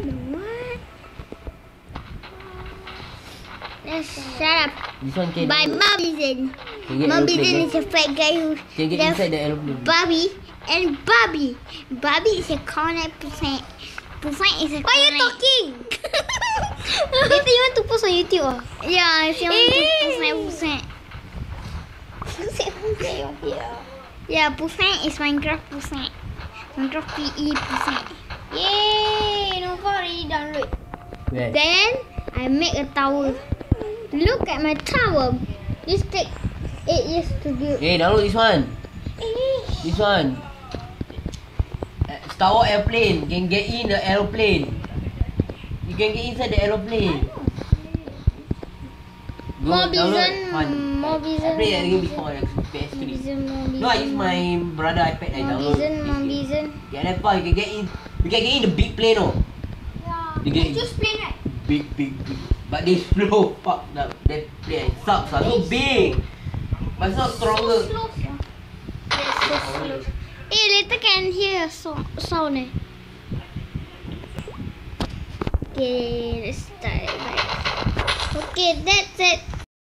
What? Shut up. This one can. By Mom Bison. Can get Mom aeroplane, Bison eh? is a fat guy who Can get inside the aeroplane. Bobby and Bobby. Bobby is a cornet percent. Percent is a Why are you talking? Later you want to post on YouTube ah? Yeah, if you want to percent. Yeah, percent is Minecraft percent. Minecraft PE percent. Yay! Nova already download. Where? Then I make a tower. Look at my tower. This take 8 years to build. Hey, download this one. This one. Star Wars airplane. Can get in the aeroplane. You can get inside the aeroplane. Go More download Bison. one. More Bison. I played that game before on PS3. No, I use my brother iPad. I More download. Bison. More this game. Bison. Yeah, that part you can get in. You can get in the big plane, oh. Yeah. You get Just plane right? big. But they slow. Fuck that plane sucks. So big. But it's not stronger. Slow. Hey, later can hear a sound. Eh? Okay, let's start. Okay, that's it.